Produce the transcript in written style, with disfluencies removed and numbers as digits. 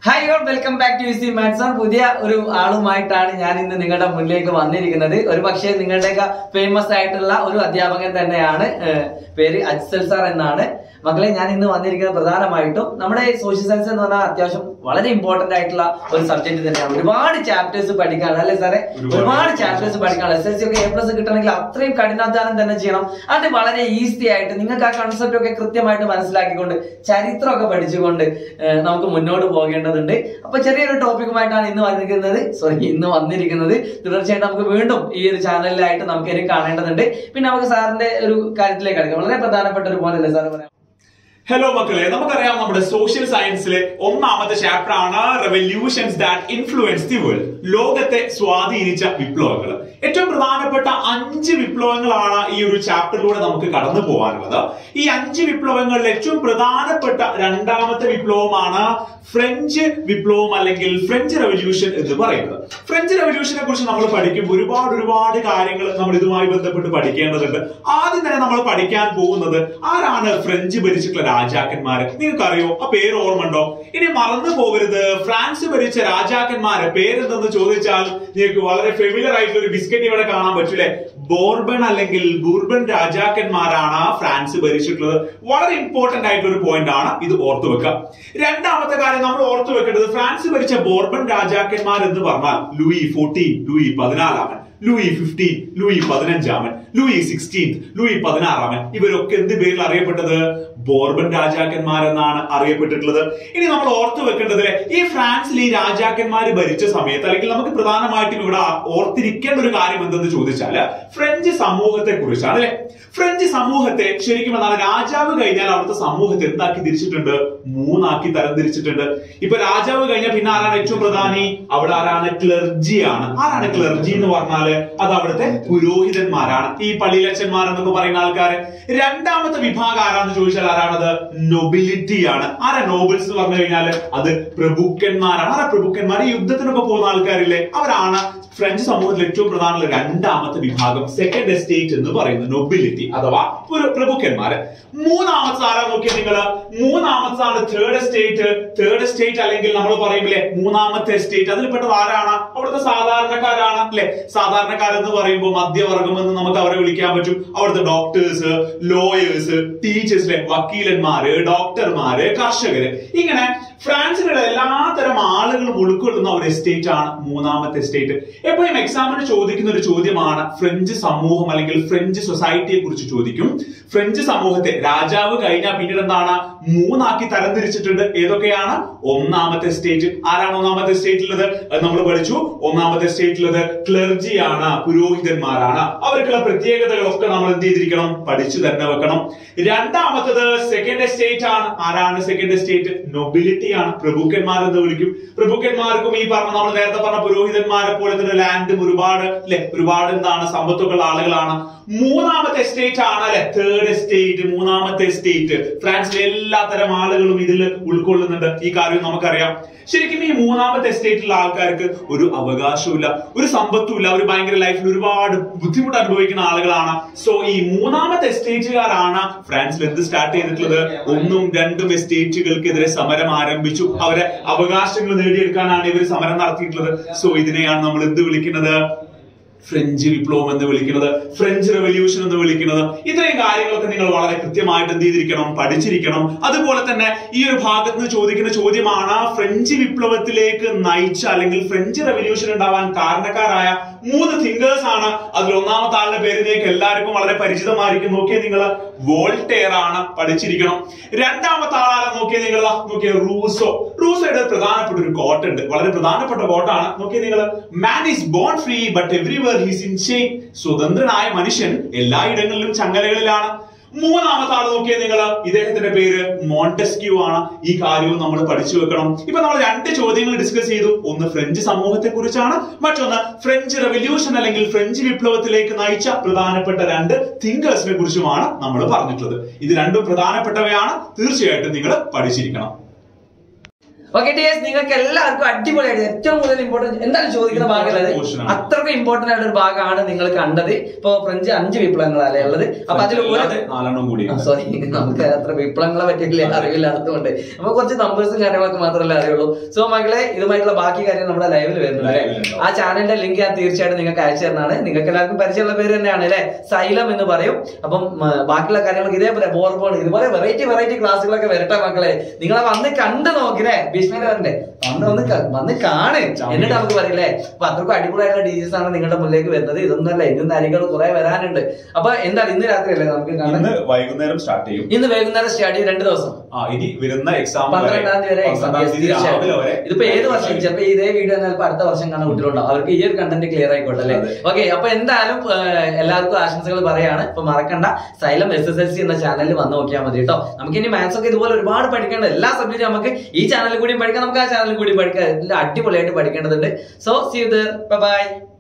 Hi all, welcome back to easy maths. പുതിയ ഒരു ആളുമായിട്ടാണ് ഞാൻ ഇന്ന് നിങ്ങളുടെ മുന്നിലേക്ക് വന്നിരിക്കുന്നത്. ഒരു പക്ഷേ നിങ്ങളുടെയൊക്കെ ഫേമസ് ആയിട്ടുള്ള ഒരു അധ്യാപകൻ തന്നെയാണ്. പേര് അജ്സൽ സാർ എന്നാണ്. മക്കളെ, ഞാൻ ഇന്ന് വന്നിരിക്കുന്നത് പ്രധാനമായിട്ടും നമ്മുടെ സോഷ്യൽ സയൻസ് എന്ന് പറഞ്ഞാൽ അത്യാവശ്യം വളരെ ഇമ്പോർട്ടന്റ് ആയിട്ടുള്ള ഒരു സബ്ജക്ട് തന്നെയാണ്. ഒരുപാട് ചാപ്റ്റേഴ്സ് പഠിക്കാണ്, അല്ലേ സാറേ? ഒരുപാട് ചാപ്റ്റേഴ്സ് പഠിക്കാണ്. SSLC ഒക്കെ A+ കിട്ടണമെങ്കിൽ അത്രയും കഠിനാധ്വാനം തന്നെ ചെയ്യണം. അത് വളരെ ഈസി ആയിട്ട് നിങ്ങൾക്ക് ആ കൺസെപ്റ്റ് ഒക്കെ കൃത്യമായിട്ട് മനസ്സിലാക്കിക്കൊണ്ട് ചരിത്രമൊക്കെ പഠിച്ചുകൊണ്ട് നമുക്ക് മുന്നോട്ട് പോകേണ്ടതുണ്ട്. അപ്പൊ ചെറിയൊരു ടോപ്പിക്കുമായിട്ടാണ് ഇന്ന് വന്നിരിക്കുന്നത്. തീർച്ചയായിട്ടും നമുക്ക് വീണ്ടും ഈ ഒരു ചാനലിലായിട്ട് നമുക്ക് ഇനി കാണേണ്ടതുണ്ട്. പിന്നെ നമുക്ക് സാറിന്റെ ഒരു കാര്യത്തിലേക്ക് കിടക്കാം. വളരെ പ്രധാനപ്പെട്ട ഒരു പോയിന്റ് അല്ലേ സാറ് പറയാം? ഹലോ മക്കളെ, നമുക്കറിയാം നമ്മുടെ സോഷ്യൽ സയൻസിലെ ഒന്നാമത്തെ ചാപ്റ്റർ ആണ് revolutions that influence the world. ലോകത്തെ സ്വാധീനിച്ച വിപ്ലവങ്ങൾ. ഏറ്റവും പ്രധാനപ്പെട്ട 5 വിപ്ലവങ്ങളാണ് ഈ ഒരു ചാപ്റ്ററിലൂടെ നമുക്ക് കടന്നു പോകാനുള്ളത്. ഈ 5 വിപ്ലവങ്ങളിൽ ഏറ്റവും പ്രധാനപ്പെട്ട രണ്ടാമത്തെ വിപ്ലവമാണ് ഫ്രഞ്ച് വിപ്ലവം അല്ലെങ്കിൽ ഫ്രഞ്ച് റെവല്യൂഷൻ എന്ന് പറയുന്നത്. ഫ്രഞ്ച് റെവല്യൂഷനെ കുറിച്ച് നമ്മൾ പഠിക്കുമ്പോൾ ഒരുപാട് കാര്യങ്ങൾ നമ്മൾ ഇതുമായി ബന്ധപ്പെട്ട് പഠിക്കേണ്ടതുണ്ട്. ആദ്യം തന്നെ നമ്മൾ പഠിക്കാൻ പോകുന്നത് ആരാണ് ഫ്രഞ്ച് ഭരിച്ചിട്ടുള്ള രാജാക്കന്മാര്. നിങ്ങൾക്കറിയോ? ആ പേര് ഓർമ്മയുണ്ടോ? ഇനി മറന്നു പോകരുത്, ഫ്രാൻസ് ഭരിച്ച രാജാക്കന്മാരെ പേരെന്തെന്ന് ചോദിച്ചാൽ നിങ്ങൾക്ക് വളരെ ഫെമിലിയർ ആയിട്ടുള്ള ഒരു ബിസ്ക്കറ്റ് ഇവിടെ കാണാൻ പറ്റൂലേ? ബോർബൺ അല്ലെങ്കിൽ ബൂർബൺ രാജാക്കന്മാരാണ് ഫ്രാൻസ് ഭരിച്ചിട്ടുള്ളത്. വളരെ ഇമ്പോർട്ടന്റ് ആയിട്ടുള്ള ഒരു പോയിന്റ് ആണ്, ഇത് ഓർത്തു വെക്കുക. രണ്ടാമത്തെ കാര്യം നമ്മൾ ഓർത്തു വെക്കേണ്ടത്, ഫ്രാൻസ് ഭരിച്ച ബോർബൺ രാജാക്കന്മാർ എന്ന് പറഞ്ഞാൽ Louis 14, Louis 14, Louis 15, Louis 15, Louis 16, Louis 16. ഇവരൊക്കെ എന്ത് പേരിൽ അറിയപ്പെട്ടത്? ബോർബൺ രാജാക്കന്മാരെന്നാണ് അറിയപ്പെട്ടിട്ടുള്ളത്. ഇനി നമ്മൾ ഓർത്തു വെക്കേണ്ടത്, ഈ ഫ്രാൻസിൽ ഈ രാജാക്കന്മാര് ഭരിച്ച സമയത്ത് അല്ലെങ്കിൽ നമുക്ക് പ്രധാനമായിട്ടും ഇവിടെ ഓർത്തിരിക്കേണ്ട ഒരു കാര്യം എന്തെന്ന് ചോദിച്ചാൽ ഫ്രഞ്ച് സമൂഹത്തെ കുറിച്ചാണ്, അല്ലെ? ഫ്രഞ്ച് സമൂഹത്തെ ശരിക്കും എന്താണ്, രാജാവ് കഴിഞ്ഞാൽ അവിടുത്തെ സമൂഹത്തെ എന്താക്കി തിരിച്ചിട്ടുണ്ട്? 3 ആക്കി തരംതിരിച്ചിട്ടുണ്ട്. ഇപ്പൊ രാജാവ് കഴിഞ്ഞാൽ പിന്നെ ആരാണ് ഏറ്റവും പ്രധാനി? അവിടെ ആരാണ്? ക്ലർജി ആണ്. ആരാണ് ക്ലർജി എന്ന് പറഞ്ഞാല്? അത് അവിടുത്തെ പുരോഹിതന്മാരാണ്, ഈ പള്ളിയിലച്ചന്മാർ എന്നൊക്കെ പറയുന്ന ആൾക്കാര്. രണ്ടാമത്തെ വിഭാഗം ആരാന്ന് ചോദിച്ചാൽ ആരാണത്? നൊബിലിറ്റി ആണ്. ആരാ നോബിൾസ് എന്ന് പറഞ്ഞു കഴിഞ്ഞാൽ അത് പ്രഭുക്കന്മാരാണ്. ആരാ പ്രഭുക്കന്മാർ? ഈ യുദ്ധത്തിനൊക്കെ പോകുന്ന ആൾക്കാരില്ലേ, അവരാണ് ഫ്രഞ്ച് സമൂഹത്തിൽ ഏറ്റവും പ്രധാനമുള്ള രണ്ടാമത്തെ വിഭാഗം. സെക്കൻഡ് എസ്റ്റേറ്റ് എന്ന് പറയുന്നത് നൊബിലിറ്റി അഥവാ പ്രഭുക്കന്മാര്. മൂന്നാമത്തെ ആരാ നോക്കിയാൽ നിങ്ങള്? മൂന്നാമത്താണ് തേർഡ് എസ്റ്റേറ്റ്. തേർഡ് എസ്റ്റേറ്റ് അല്ലെങ്കിൽ നമ്മൾ പറയുമ്പോഴേ മൂന്നാമത്തെ എസ്റ്റേറ്റ്, അതിൽപ്പെട്ടത് ആരാണ്? അവിടുത്തെ സാധാരണക്കാരാണ്, അല്ലെ? സാധാരണക്കാരെന്ന് പറയുമ്പോൾ മധ്യവർഗം എന്ന് നമുക്ക് അവരെ വിളിക്കാൻ പറ്റും. അവിടുത്തെ ഡോക്ടേഴ്സ്, ലോയേഴ്സ്, ടീച്ചേഴ്സ്, വക്കീലന്മാര്, ഡോക്ടർമാര്, കർഷകര്, ഇങ്ങനെ ഫ്രാൻസിലുള്ള എല്ലാത്തരം ആളുകളും ഉൾക്കൊള്ളുന്ന ഒരു എസ്റ്റേറ്റ് ആണ് മൂന്നാമത്തെ എസ്റ്റേറ്റ്. എപ്പോഴും എക്സാമിന് ചോദിക്കുന്ന ഒരു ചോദ്യമാണ് ഫ്രഞ്ച് സമൂഹം അല്ലെങ്കിൽ ഫ്രഞ്ച് സൊസൈറ്റിയെ കുറിച്ച് ചോദിക്കും. ഫ്രഞ്ച് സമൂഹത്തെ രാജാവ് കഴിഞ്ഞാൽ പിന്നീട് എന്താണ്? 3 ആക്കി തരംതിരിച്ചിട്ടുണ്ട്. ഏതൊക്കെയാണ്? ഒന്നാമത്തെ എസ്റ്റേറ്റ്. ആരാണ് ഒന്നാമത്തെ എസ്റ്റേറ്റിലുള്ളത്? നമ്മൾ പഠിച്ചു. ഒന്നാമത്തെ എസ്റ്റേറ്റിലുള്ളത് ക്ലർജി ആണ്, പുരോഹിതന്മാരാണ്. അവർക്കുള്ള പ്രത്യേകതകളൊക്കെ നമ്മൾ എന്ത് ചെയ്തിരിക്കണം? പഠിച്ചു തന്നെ വെക്കണം. രണ്ടാമത്തത് സെക്കൻഡ് എസ്റ്റേറ്റ് ആണ്. ആരാണ് സെക്കൻഡ് എസ്റ്റേറ്റ്? നൊബിലിറ്റി ആണ്, പ്രഭുക്കന്മാർ എന്ന് വിളിക്കും. പ്രഭുക്കന്മാർക്കും ഈ പറഞ്ഞ നമ്മൾ നേരത്തെ പറഞ്ഞ പുരോഹിതന്മാരെ പോലെ തന്നെ ലാൻഡും ഒരുപാട് എന്താണ് സമ്പത്തുള്ള ആളുകളാണ്. മൂന്നാമത്തെ എസ്റ്റേറ്റ് ആണ്, അല്ലെ? Third estate. മൂന്നാമത്തെ എസ്റ്റേറ്റ് ഫ്രാൻസിലെ എല്ലാ തരം ആളുകളും ഇതിൽ ഉൾക്കൊള്ളുന്നുണ്ട്. ഈ കാര്യം നമുക്കറിയാം. ശരിക്കും ഈ മൂന്നാമത്തെ എസ്റ്റേറ്റിലുള്ള ആൾക്കാർക്ക് ഒരു അവകാശമില്ല, ഒരു സമ്പത്തുമില്ല. അവർ ഭയങ്കര ലൈഫിൽ ഒരുപാട് ബുദ്ധിമുട്ട് അനുഭവിക്കുന്ന ആളുകളാണ്. സോ ഈ മൂന്നാമത്തെ എസ്റ്റേറ്റുകാരാണ് ഫ്രാൻസിൽ എന്ത് സ്റ്റാർട്ട് ചെയ്തിട്ടുള്ളത്? 1ഉം 2ഉം എസ്റ്റേറ്റുകൾക്കെതിരെ സമരം ആരംഭിച്ചു. അവരെ അവകാശങ്ങൾ നേടിയെടുക്കാനാണ് ഇവർ സമരം നടത്തിയിട്ടുള്ളത്. സോ ഇതിനെയാണ് നമ്മൾ എന്ത് വിളിക്കുന്നത്? ഫ്രഞ്ച് വിപ്ലവം എന്ന് വിളിക്കുന്നത്, ഫ്രഞ്ച് റെവല്യൂഷൻ എന്ന് വിളിക്കുന്നത്. ഇത്രയും കാര്യങ്ങളൊക്കെ നിങ്ങൾ വളരെ കൃത്യമായിട്ട് എന്ത് ചെയ്തിരിക്കണം? പഠിച്ചിരിക്കണം. അതുപോലെ തന്നെ ഈ ഒരു ഭാഗത്ത് നിന്ന് ചോദിക്കുന്ന ചോദ്യമാണ്, ഫ്രഞ്ച് വിപ്ലവത്തിലേക്ക് നയിച്ച അല്ലെങ്കിൽ ഫ്രഞ്ച് റെവല്യൂഷൻ ഉണ്ടാവാൻ കാരണക്കാരായ 3 തിങ്കേഴ്സ് ആണ്. അതിൽ ഒന്നാമത്തെ ആളുടെ പേര് നിങ്ങൾക്ക് എല്ലാവർക്കും വളരെ പരിചിതമായിരിക്കും. നോക്കിയേ നിങ്ങൾ, വോൾട്ടയർ ആണ്, പഠിച്ചിരിക്കണം. രണ്ടാമത്തെ ആളാണ് നോക്കിയേ നിങ്ങൾ, റൂസോ. റൂസോയുടെ പ്രധാനപ്പെട്ട ഒരു കോട്ട് ഉണ്ട്, വളരെ പ്രധാനപ്പെട്ട കോട്ടാണ്. നോക്കിയേ നിങ്ങൾ, man is born free but everywhere he's in chain. സ്വതന്ത്രനായ മനുഷ്യൻ എല്ലായിടങ്ങളിലും ചങ്ങലകളിലാണ്. മൂന്നാമത്തെ ആൾ നോക്കിയാൽ നിങ്ങൾ, ഇദ്ദേഹത്തിന്റെ പേര് മോണ്ടെസ്ക്യൂ ആണ്. ഈ കാര്യവും നമ്മൾ പഠിച്ചു വെക്കണം. ഇപ്പൊ നമ്മൾ 2 ചോദ്യങ്ങൾ ഡിസ്കസ് ചെയ്തു. ഒന്ന് ഫ്രഞ്ച് സമൂഹത്തെ കുറിച്ചാണ്, മറ്റൊന്ന് ഫ്രഞ്ച് റെവല്യൂഷൻ അല്ലെങ്കിൽ ഫ്രഞ്ച് വിപ്ലവത്തിലേക്ക് നയിച്ച പ്രധാനപ്പെട്ട 2 തിങ്കേഴ്സിനെ കുറിച്ചുമാണ് നമ്മൾ പറഞ്ഞിട്ടുള്ളത്. ഇത് രണ്ടും പ്രധാനപ്പെട്ടവയാണ്, തീർച്ചയായിട്ടും നിങ്ങൾ പഠിച്ചിരിക്കണം. ഓക്കെ ടിയേഴ്സ്, നിങ്ങൾക്ക് എല്ലാവർക്കും അടിപൊളിയായിട്ട് ഏറ്റവും കൂടുതൽ ഇമ്പോർട്ടന്റ് എന്തായാലും ചോദിക്കുന്ന ഭാഗമുള്ളത് അത്രയ്ക്ക് ഇമ്പോർട്ടന്റ് ആയിട്ട് ഒരു ഭാഗമാണ് നിങ്ങൾ കണ്ടത്. ഇപ്പൊ ഫ്രഞ്ച് 5 വിപ്ലവങ്ങളല്ലേ ഉള്ളത്. അപ്പൊ അതിൽ സോറി, നമുക്ക് അത്ര വിപ്ലവങ്ങളെ പറ്റിയില്ല അറിവില്ലാത്തതുകൊണ്ട് നമുക്ക് കുറച്ച് നമ്പേഴ്സും കാര്യങ്ങളൊക്കെ മാത്രമല്ലേ അറിയുള്ളൂ. സോ മകളെ, ഇതുമായിട്ടുള്ള ബാക്കി കാര്യം നമ്മുടെ ലൈവിൽ വരുന്നുണ്ട്. ആ ചാനലിന്റെ ലിങ്ക് ഞാൻ തീർച്ചയായിട്ടും നിങ്ങൾക്ക് അയച്ചു തരുന്നതാണ്. നിങ്ങൾക്ക് എല്ലാവർക്കും പരിചയമുള്ള പേര് തന്നെയാണ് അല്ലെ, സൈലം എന്ന് പറയും. അപ്പം ബാക്കിയുള്ള കാര്യങ്ങളൊക്കെ ഇതേപോലെ ബോർബോൺ ഇതുപോലെ വെറൈറ്റി ക്ലാസ്സുകളൊക്കെ വരട്ടെ മക്കളെ. നിങ്ങളെ വന്ന് കണ്ടു നോക്കില്ലേ, ഭീഷ്മേനെ വരണ്ടേ, വന്ന് കാണ്, എന്നിട്ട് നമുക്ക് പറയില്ലേ. അപ്പൊ അത്രക്കും അടിപൊളിയായിട്ടുള്ള ഡീജേഴ്സ് ആണ് നിങ്ങളുടെ മുന്നിലേക്ക് വരുന്നത്. ഇതൊന്നുമല്ല, ഇന്നും കാര്യങ്ങൾ കുറെ വരാനുണ്ട്. അപ്പൊ എന്താണ് ഇന്ന് രാത്രി അല്ലേ നമുക്ക് വൈകുന്നേരം സ്റ്റാർട്ട് ചെയ്യും. ഇന്ന് വൈകുന്നേരം സ്റ്റാർട്ട് ചെയ്യും 2 ദിവസം. ഇനി വരുന്ന എക്സാം 12-ാം തീയതി വരെ എക്സാം. ഇതിപ്പോ ഏത് വർഷം ചിലപ്പോ ഇതേ വീഡിയോ ചിലപ്പോൾ അടുത്ത വർഷം കാണാൻ കുട്ടികളുണ്ടാവും. അവർക്ക് ഈ ഒരു കണ്ടന്റ് ക്ലിയർ ആയിക്കോട്ടെ അല്ലേ. ഓക്കെ, അപ്പൊ എന്തായാലും എല്ലാവർക്കും ആശംസകൾ പറയാണ്. ഇപ്പൊ മറക്കണ്ട, സൈലം SSLC എന്ന ചാനലിൽ വന്ന് നോക്കിയാൽ മതി കേട്ടോ. നമുക്ക് ഇനി മാത്സ് ഒക്കെ ഇതുപോലെ ഒരുപാട് പഠിക്കേണ്ട എല്ലാ സബ്ജക്റ്റും നമുക്ക് ഈ ചാനലിൽ കൂടി പഠിക്കാം, നമുക്ക് ആ ചാനലിൽ കൂടി പഠിക്കാം. എല്ലാം അടിപൊളിയായിട്ട് പഠിക്കേണ്ടതുണ്ട്. So see you there, bye by.